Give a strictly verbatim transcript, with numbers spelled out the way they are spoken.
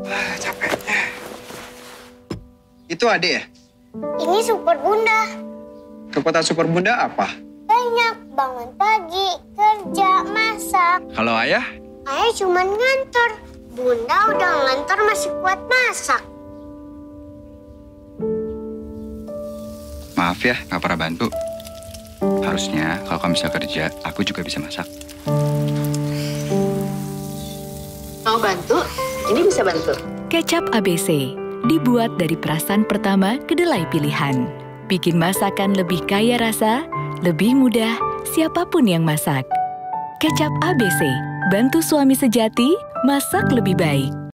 Ah, capeknya. Itu Ade ya? Ini super bunda. Kekuatan super bunda apa? Banyak, bangun pagi, kerja, masak. Kalau ayah? Ayah cuma ngantor. Bunda udah ngantor masih kuat masak. Maaf ya, nggak pernah bantu. Harusnya kalau kamu bisa kerja, aku juga bisa masak. Mau bantu? Ini bisa bantu. Kecap A B C dibuat dari perasan pertama kedelai pilihan. Bikin masakan lebih kaya rasa, lebih mudah, siapapun yang masak. Kecap A B C, bantu suami sejati masak lebih baik.